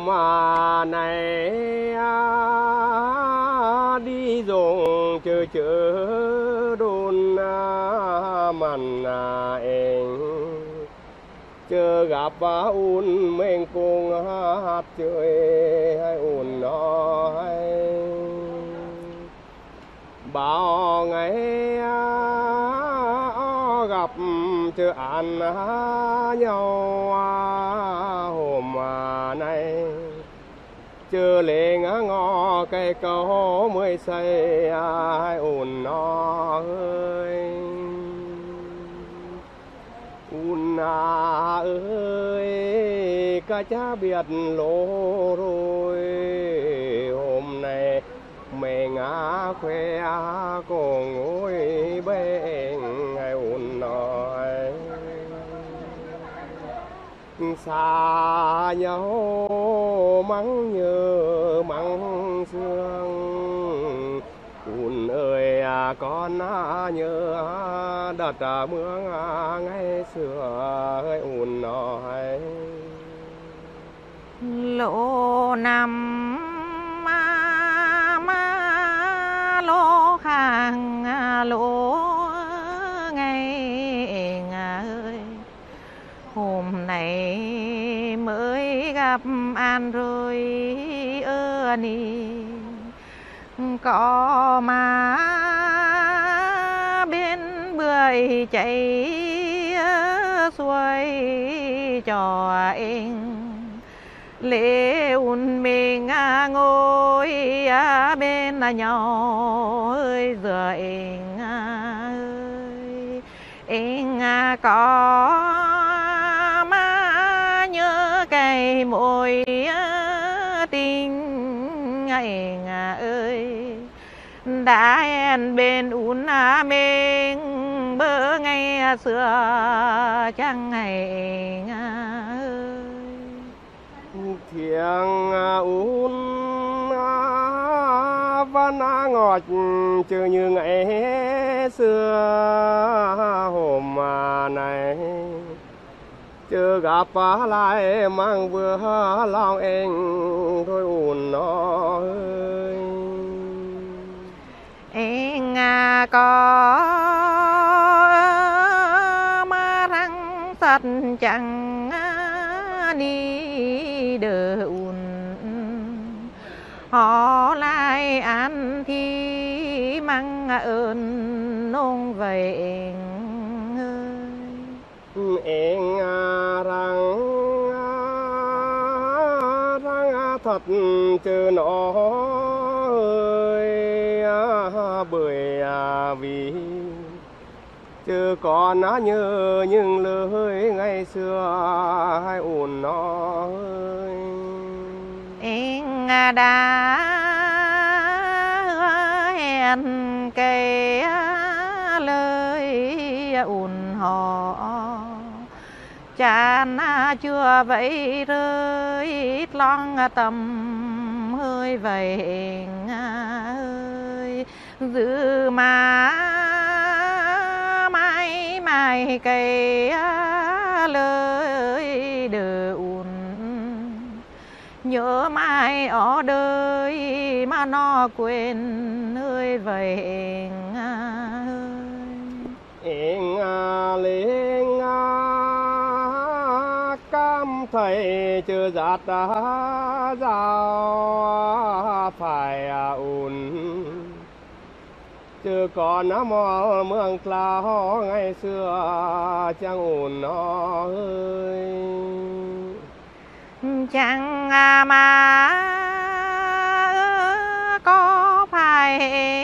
này đi dùng chờ đôn mặn em chờ gặp un mình cùng hát chơi hay un nói bao ngày gặp chưa ăn nhau hôm nay chưa lệ ngõ cây cầu mới xây ai ồn nó ơi ồn ơi cả cha biệt lỗ rồi hôm nay mẹ ngã khoe cùng ngồi bên ngày ồn nói xa nhau mắng nhớ mắng sương ồn ơi con nhớ đợt mưa ngày xưa ồn nói lỗ năm lỗ hàng lỗ ngày ơi hôm nay mới gặp an rồi ơ ni có mà bên bưởi chạy xuôi cho anh lễ un mình ngồi bên nhau ơi giờ anh có mà nhớ cái môi tình anh ơi đã hẹn bên un mình bữa ngày xưa chẳng ngày thiêng un văn ngọt chưa như ngày xưa hôm này chưa gặp lại mang vừa lòng anh thôi ồn nó ơi anh có mà răng sạch chẳng đi đỡ ồn họ lại ăn thì mang ơn nông vậy em răng thật chứ nó ơi bởi vì chứ còn nhớ những lời ngày xưa hay ồn nó ơi anh đã hẹn cái lời ồn họ chán chưa vậy rơi ít long tầm hơi vậy ơi giữ mà mãi mãi cái lời đờ ồn nhớ mãi ở đời mà nó quên ơi vậy em lên cam thầy chưa giặt dao phải ồn chưa còn mò mương lao ngày xưa chẳng ồn nó ơi chẳng mà có phải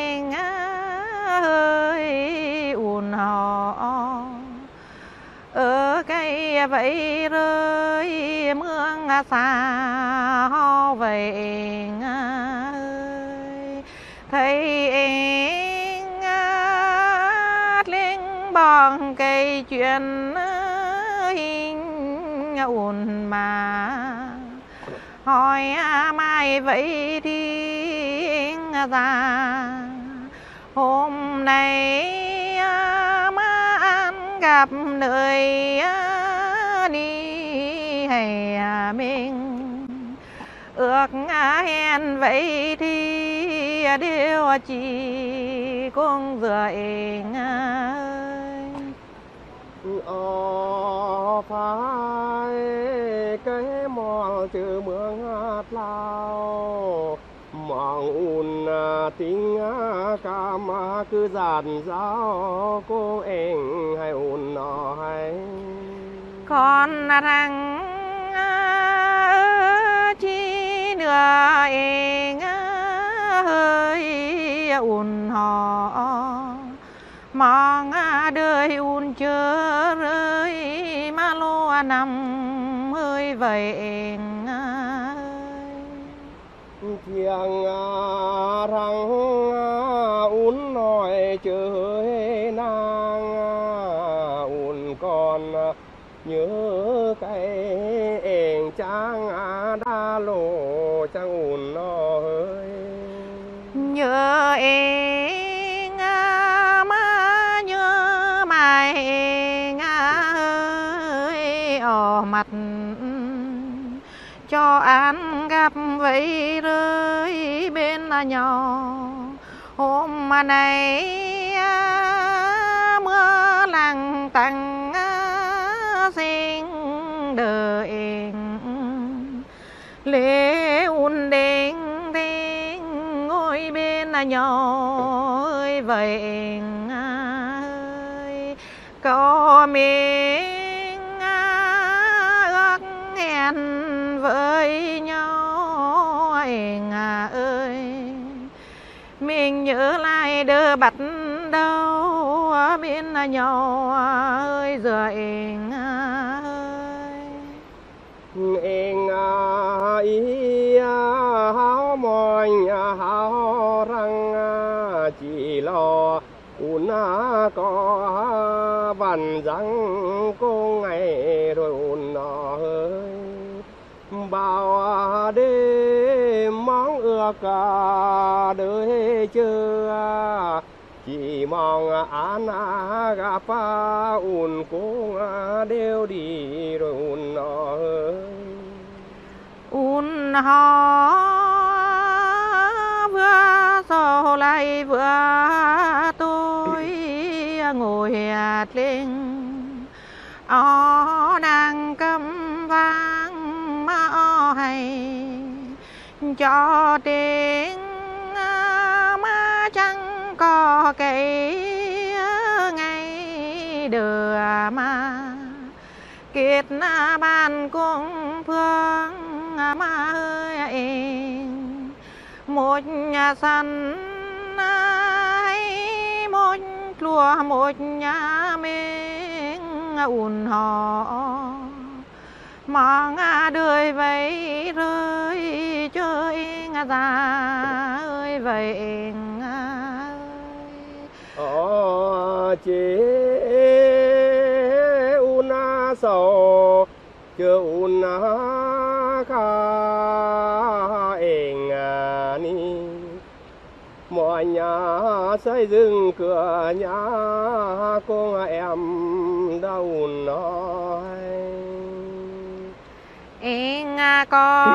hơi ồn họ ở cái vậy rơi mương xa ho vậy thấy anh linh bằng cây chuyện hình ồn mà hỏi mai vậy thì anh ra hôm nay mà anh gặp nơi đi hay mình ước hẹn vậy thì điều chỉ cũng rời ơi. Phải cái mòn từ mương lao mong un tiếng ca mà cứ dàn giáo cô em hay un nói con rằng chi nữa em hơi un họ mong đời un chớ rơi mà lo nằm hơi vậy thiêng răng un nói chơi nàng un con nhớ cái em trang đã lộ trang un nói nhớ em mà nhớ mày ơi ở mặt cho ăn gặp vậy rơi bên nhỏ hôm mà này mưa lặng tặng xin đợi lễ un đến đến ngồi bên nhỏ ơi vậy ơi có mình ước hẹn với nhau anh ơi mình nhớ lại đỡ bắt đầu bên nhau ơi giờ anh ơi em ý háo môi háo răng chỉ lo un có vằn răng cô ngày rồi un ơi bao đêm mong ước đời chưa chỉ mong an gặp un cũng đều đi rồi un ơi un họ vừa sau lại vừa tôi ngồi lên đang cầm vang mà hay cho đến mà chẳng có cái ngày đưa mà kết bàn cùng phương mà ơi em một nhà sân hay một lúa một nhà mình un họ mong đời vậy rơi chơi ra ơi vậy chế un sầu chưa un kha em ni mọi nhà xây dựng cửa nhà con em đâu nói em có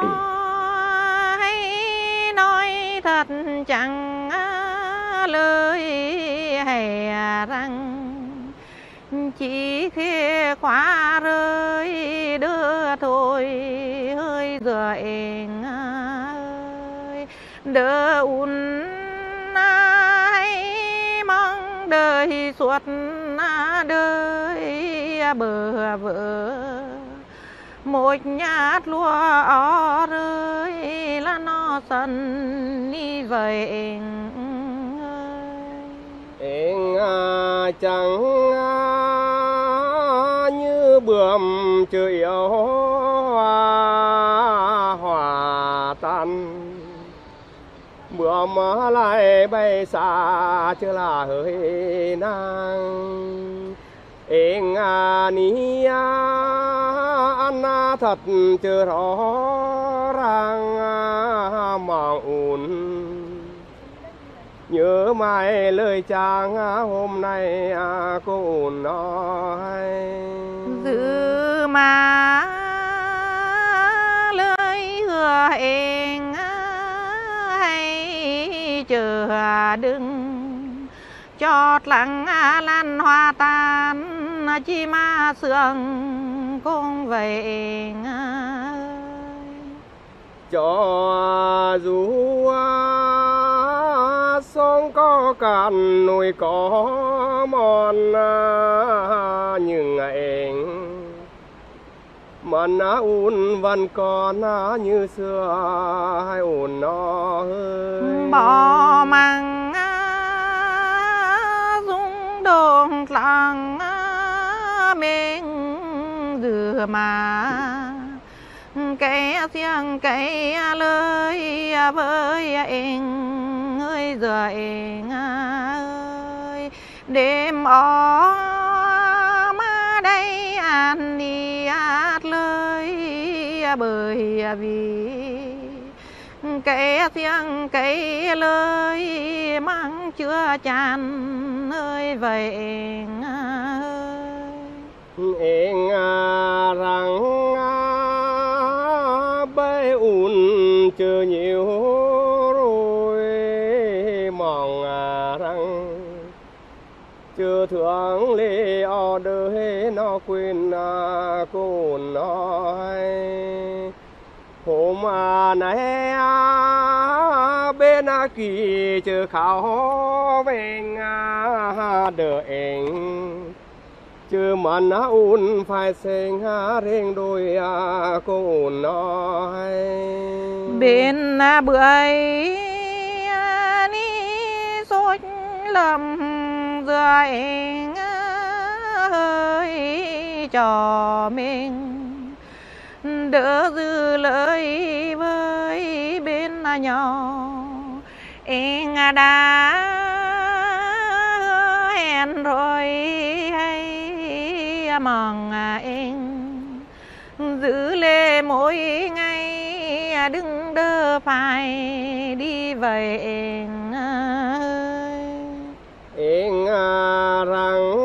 hay nói thật chẳng lời hay rằng chỉ khi khóa rơi đưa thôi hơi giờ em ơi đỡ un ai mong đời suốt đời bờ vỡ một nhát lúa ó rơi là nó sân như vậy em chẳng như bướm chưa yêu hòa tan bướm lại bay xa chưa là hơi nàng em ni ăn thật chưa rõ ràng mà un nhớ mãi lời chàng hôm nay cô nói giữ mà lời hứa chờ đừng chót lặng lan hoa tan chi ma sương cũng vậy cho dù sông có cạn núi có mòn nhưng ngày mà na un vẫn còn như xưa hay ổn nó bỏ mang dung đồn lặng mình dừa mà cái tiếng cái lời với anh ơi giờ anh ơi đêm ó mà đây ăn đi hát lời bởi vì cái tiếng cái lời mang chưa chan ơi vậy anh ơi anh rằng bay ùn chưa nhiều rồi mong rằng chưa thương lê ở đời nó quên cô nói hôm nay bên kỳ chưa khảo về đợi anh chưa mặn un phải sinh riêng đôi cô nói bên bưởi ni sốt lầm rồi ơi cho mình đỡ dư lời với bên nhỏ anh đã hẹn rồi hay mong anh giữ lệ mỗi ngày đừng đỡ phải đi vậy anh ơi anh rằng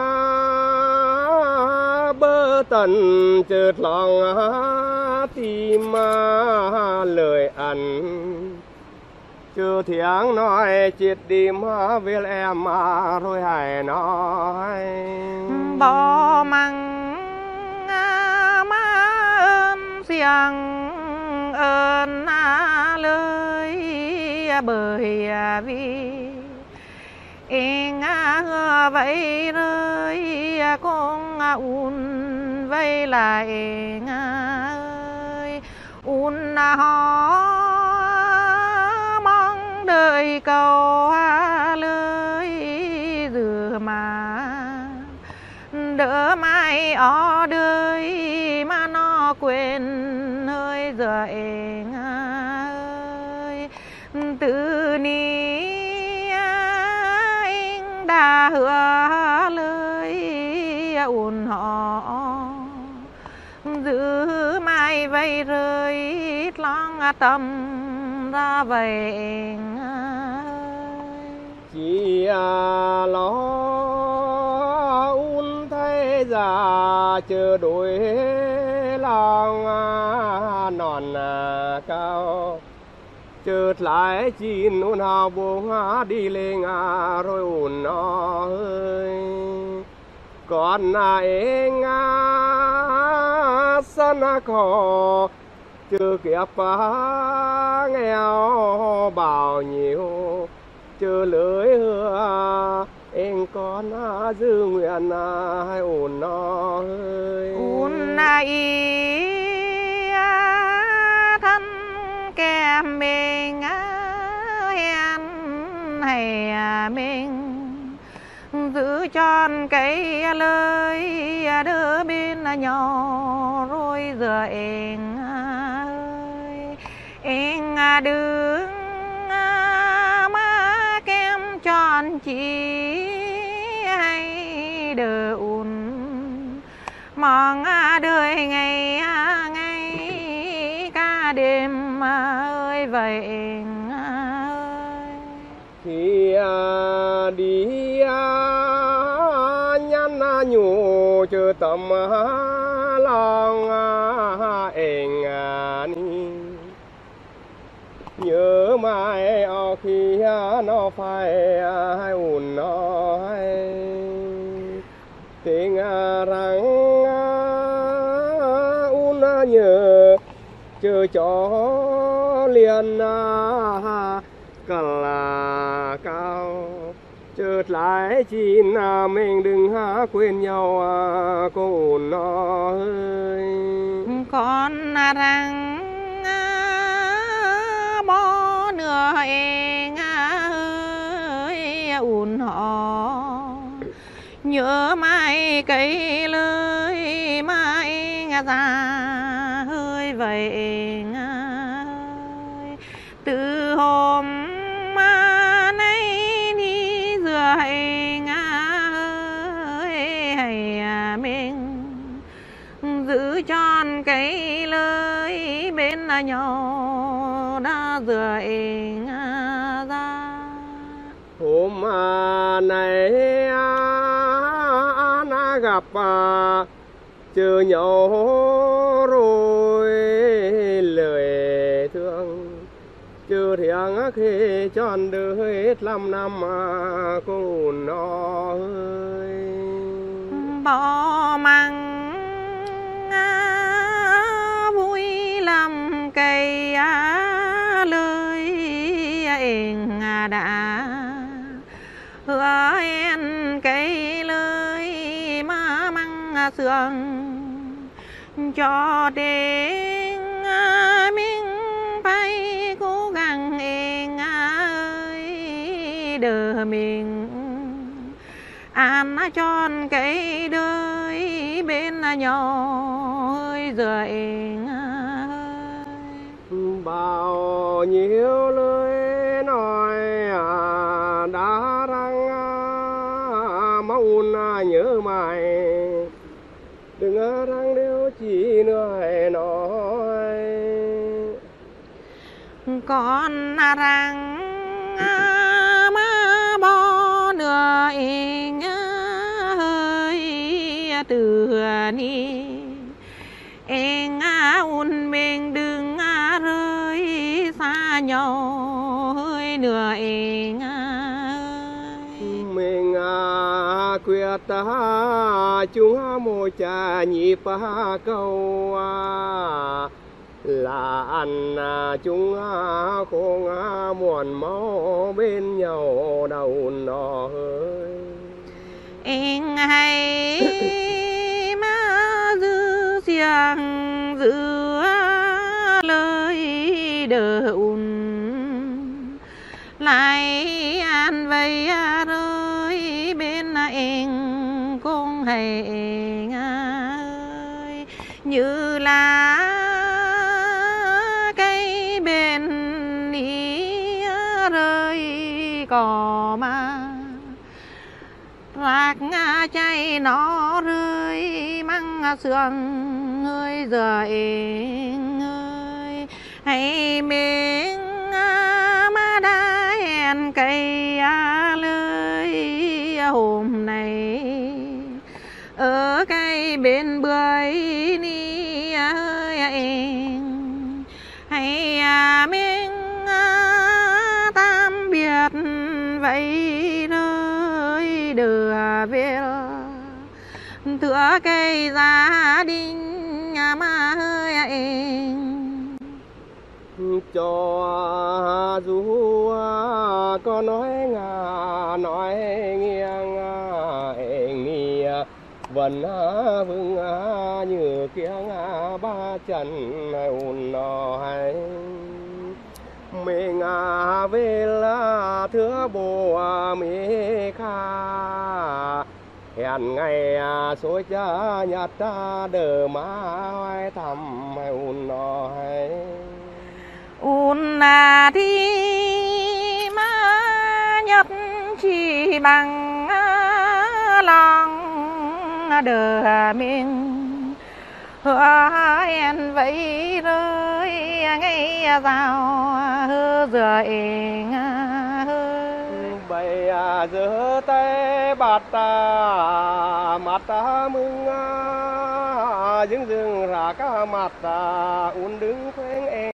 bơ tần chợt lòng tim lời ăn chưa tiếng nói chết đi mà với em rồi hãy nói bỏ măng má ơn xiềng ơn lời bởi vì anh vậy rơi con un vậy lại anh ơi un họ mong đợi câu lời dừa mà đỡ mai ở đời mà nó quên hơi giờ anh ơi từ ni anh đã hứa lời ủn họ giữ mai vây rơi long tâm ra vậy anh ơi chỉ lo un thấy già chưa đuổi lòng non cao chợt lại chín un hào buông đi lên rồi un nó ơi còn anh sân khó chưa kịp nghèo bao nhiêu chưa lưới hứa em con dư nguyện hay ổn nó ơi un ý thân kèm mình hẹn hay mình giữ tròn cái lời đỡ bên nhỏ rồi giờ anh ơi anh đứng má kem tròn chỉ hay đỡ un mong đời ngày ngày cả đêm ơi vậy anh ơi khi đi nhăn nhủ chưa tầm lòng anh ni nhớ mãi ở khi nó phải hay ủn nó hay tình rằng un nhớ chờ cho liền cả là cao chợt lại chỉ mình đừng quên nhau cô ủn nó ơi con rằng bó nửa em ơi ủn họ nhớ mãi cây lưới mãi ra hơi vậy ơi từ hôm mà nay đi rửa anh ơi hay mình giữ tròn cây lưới bên nhau đã rửa anh ra hôm này na gặp chờ nhau rồi lời thương chờ thiêng khi tròn đời 5 năm cô nó ơi bỏ măng vui làm cây lơi anh đã hứa em cây lơi mà măng sương cho đến mình phải cố gắng em ơi đỡ mình an tròn cây đời bên nhau ơi giờ em bao nhiêu lời nói đã răng mong nhớ mãi đừng răng đều chỉ nói con rằng má bó nửa em ơi từ ni em un mình đừng rơi xa nhau ơi nửa em mình quyết chúng một trà nhịp câu là ăn chúng không muộn máu bên nhau đầu nó ơi em hay má giữ xiềng giữ lời đỡ un lại an vây rơi bên em cũng hay ơi như là cây bên ý rơi cỏ mà rạc chay nó rơi măng sương ơi giờ em ơi hay mình mà đã hẹn cây lưới hôm nay ở cây bên bưởi ni ơi em hay mình tạm biệt vậy rồi đưa về tựa cây gia đình mà ơi em cho dù có nói nói nghiêng nghi vẫn vững như kiếng ba chân ùn nó hay mình về là thưa bồ mi kha hẹn ngày số cha nhật đờ má thăm ùn nó hay un thì mà nhất chỉ bằng lòng đờ mình hứa hẹn vậy rồi ngay rào giờ em bây giờ tay bạt mặt mừng dưng dưng ra cả mặt un đứng quên em